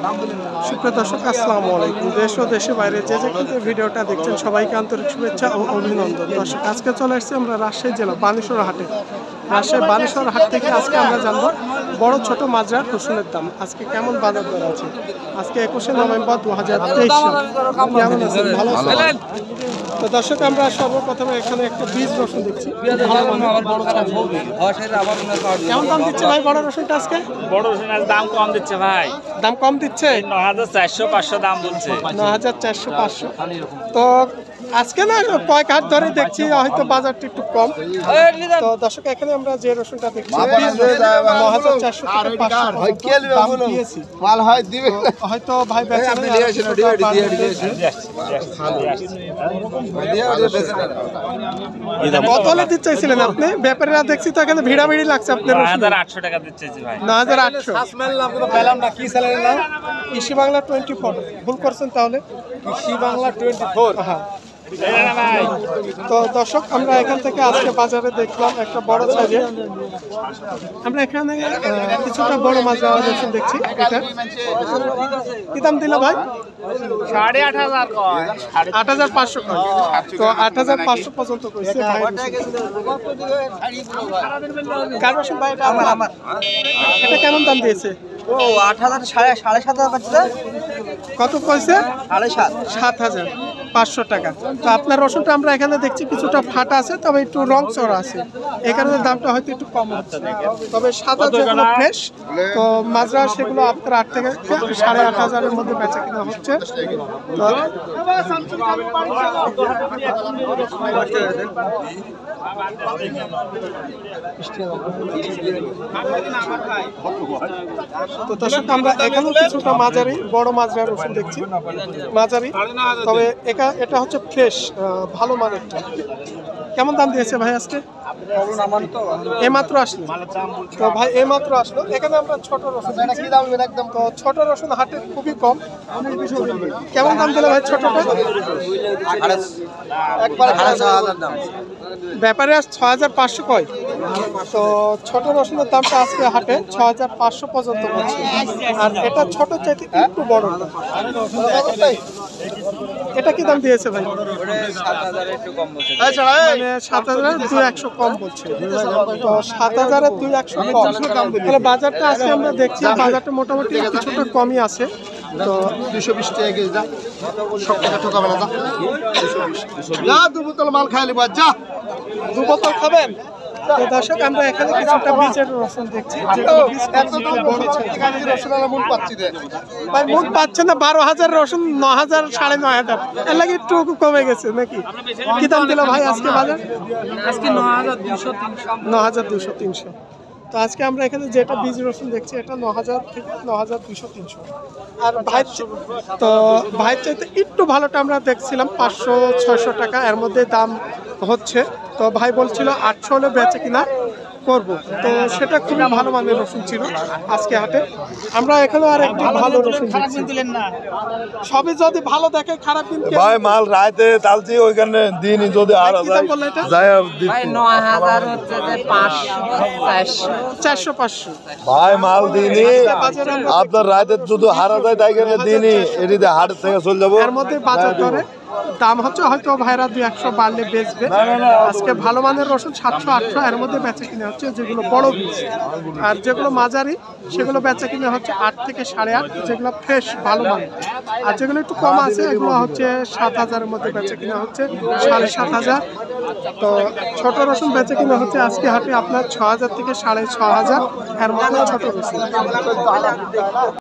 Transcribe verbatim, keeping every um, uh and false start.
সুপ্রিয় দর্শক আসসালামু আলাইকুম। দেশ ও দেশের বাইরে যে যেখান থেকে ভিডিওটা দেখছেন সবাইকে আন্তরিক শুভেচ্ছা ও অভিনন্দন। দর্শক আজকে চলে আসছি আমরা রাজশাহী জেলা বানেশ্বর হাটে। রাজশাহী বানেশ্বর হাট থেকে আজকে আমরা জানবো বড় ছোট মাজরার রসুনের দাম আজকে কেমন বাজার দর আছে। আজকে একুশে নভেম্বর দু হাজার তেইশ সাল। কেমন আছেন? ভালো আছেন? তো দর্শক আমরা সর্বপ্রথমে এখানে একটা বীজ রসুন দেখছি। কেমন দাম দিচ্ছে ভাই বড় রসুনটা আজকে? বড় রসুনের দাম কম দিচ্ছে ভাই। দাম কম দিচ্ছে? নয় হাজার চারশো পাঁচশো দাম দিচ্ছে। নয় হাজার চারশো পাঁচশো। তো আজকে না কয়েক হাট ধরে দেখছি হয়তো বাজারটা একটু কম। তো দর্শক এখানে আমরা যে রসুনটা দেখছি নয় হাজার চারশো থেকে পাঁচশো দাম দিয়েছি। হয়তো ভাই কত হলে দিতে চাইছিলেন আপনি? ব্যাপারীরা দেখছি তো এখানে ভিড়াভিড়ি লাগছে আপনার। নয় হাজার আটশো টাকা দিচ্ছে ভাই। নয় হাজার আটশো। কৃষি বাংলা টোয়েন্টি ফোর ভুল করছেন তাহলে। কৃষি বাংলা টোয়েন্টি ফোর। হ্যাঁ। তো দর্শক আমরা এখান থেকে আজকে বাজারে দেখলাম একটা বড় সাইজে। আমরা এখানে কিছুটা বড় মাছ রসুন দেখছি। এটা কি দাম দিল ভাই? সাড়ে আট হাজার আট হাজার পাঁচশো। তো আট হাজার পাঁচশো পর্যন্ত কইছে ভাই। কার রসুন ভাই? এটা আমার। এটা কেমন দাম দিয়েছে? ও আট হাজার সাড়ে সাড়ে সাত হাজার পাচ্ছে। কত কইছে? সাড়ে সাত সাত হাজার পাঁচশো টাকা। তো আপনার রসুনটা আমরা এখানে দেখছি কিছুটা ফাটা আছে, তবে একটু রং চড়া আছে, এই কারণে দামটা হয়তো একটু কম হচ্ছে। তবে সাদা যেগুলো ফ্রেশ তো মাজরা সেগুলো আপনার আট থেকে সাড়ে আট হাজারের মধ্যে বেচা কিনা হচ্ছে। তো দর্শক আমরা এখানেও কিছুটা মাঝারি বড় মাজরা রসুন দেখছি, মাঝারি, তবে এটা হচ্ছে ফ্রেশ ভালো মানেরটা। কেমন দাম দিয়েছে ভাই আজকে? এইমাত্র আসলো তো ভাই, এইমাত্র আসলো। এখানে আমরা ছোট রসুন, একদম তো ছোট রসুন হাটে খুবই কম। কেমন দাম দিলে ভাই ছোটটা? ব্যাপারে আজ ছয় হাজার পাঁচশো কয়। তো ছোট রসুনের দামটা আজকে হাটে ছ হাজার পাঁচশো পর্যন্ত পড়ছে। আর এটা ছোট চাইতে একটু বড়। এটা কি দাম দিয়েছে ভাই? মানে সাত হাজার দুই একশো কম বলছে। তো সাত হাজারের দুই একশো কম। তাহলে বাজারটা আজকে আমরা দেখছি বাজারটা মোটামুটি কিছুটা কমই আছে। তো দুশো বিশ টাকা কেজি যা, সব টাকা ঠকাবে না। যা দু বোতল মাল খাইলি বা যা দু বোতল খাবেন। তো দর্শক আমরা এখানে কিছুটা বীজের রসুন দেখছি। ভাই মুখ পাচ্ছে না, বারো হাজার রসুন ন হাজার সাড়ে নয় হাজার এর লাগে একটু কমে গেছে নাকি? কি দাম দিল ভাই আজকে বাজার? আজকে ন হাজার দুশো ন হাজার দুশো তিনশো। তো আজকে আমরা এখানে যেটা বীজ রসুন দেখছি এটা ন হাজার থেকে ন হাজার দুশো তিনশো। আর ভাই তো ভাইয়ের চাইতে একটু ভালোটা আমরা দেখছিলাম পাঁচশো ছয়শো টাকা এর মধ্যে দাম হচ্ছে। তো ভাই বলছিল আটশো হলে বেচে কিনা করব। তো সেটা খুবই ভালো মানের রসুন ছিল আজকে হাটে। আমরা এখানে আর একটু ভালো রসুন দিলেন না, সবই যদি ভালো দেখে খারাপ কিনতে ভাই মাল রাইতে তালছি ওইখানে দিনই যদি আর যায় ভাই নয় হাজার হচ্ছে যে পাঁচশো চারশো চারশো পাঁচশো ভাই মাল দিনই আপনার রাইতে শুধু হারা যায় তাই গেলে দিনই এটিতে হাট থেকে চলে যাবো। এর মধ্যে বাজার দরে দাম হচ্ছে হয়তো ভাইরা দুই একশো বাড়লে বেচবে। আজকে ভালো মানের রসুন সাতশো আটশো এর মধ্যে বেচা কিনে হচ্ছে, যেগুলো বড় বীজ। আর যেগুলো মাঝারি সেগুলো বেচা কিনে হচ্ছে আট থেকে সাড়ে আট, যেগুলো ফ্রেশ ভালো মানের। আর যেগুলো একটু কম আছে এগুলো হচ্ছে সাত হাজারের মধ্যে বেচা কিনে হচ্ছে, সাড়ে সাত হাজার। তো ছোট রসুন বেচা কিনে হচ্ছে আজকে হাটে আপনার ছ হাজার থেকে সাড়ে ছ হাজার এর মধ্যে ছোট রসুন।